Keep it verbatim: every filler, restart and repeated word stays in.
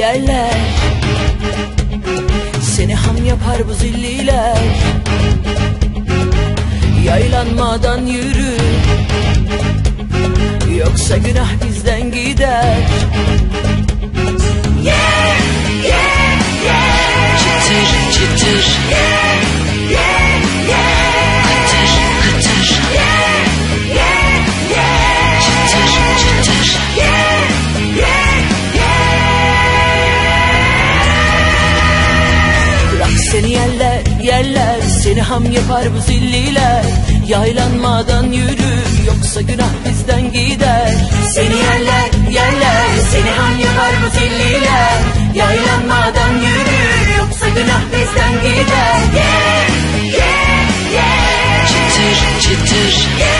yerler, seni ham yapar bu zilliler. Yaylanmadan yürü, yoksa günah bizden gider. Yeah, yeah, yeah. Çıtır çıtır, Yeah, yeah, yeah. kıtır kıtır, Yeah, yeah, yeah. çıtır çıtır. Yeah, yeah, yeah. Bırak seni yerler, yerler, seni ham yapar bu zilliler. Yaylanmadan yürü, yoksa günah bizden gider. Seni yerler, yerler, seni ham yapar bu zilliler. Yaylanmadan yürü, yoksa günah bizden gider. Yeah, yeah, yeah. Çıtır çıtır, Yeah.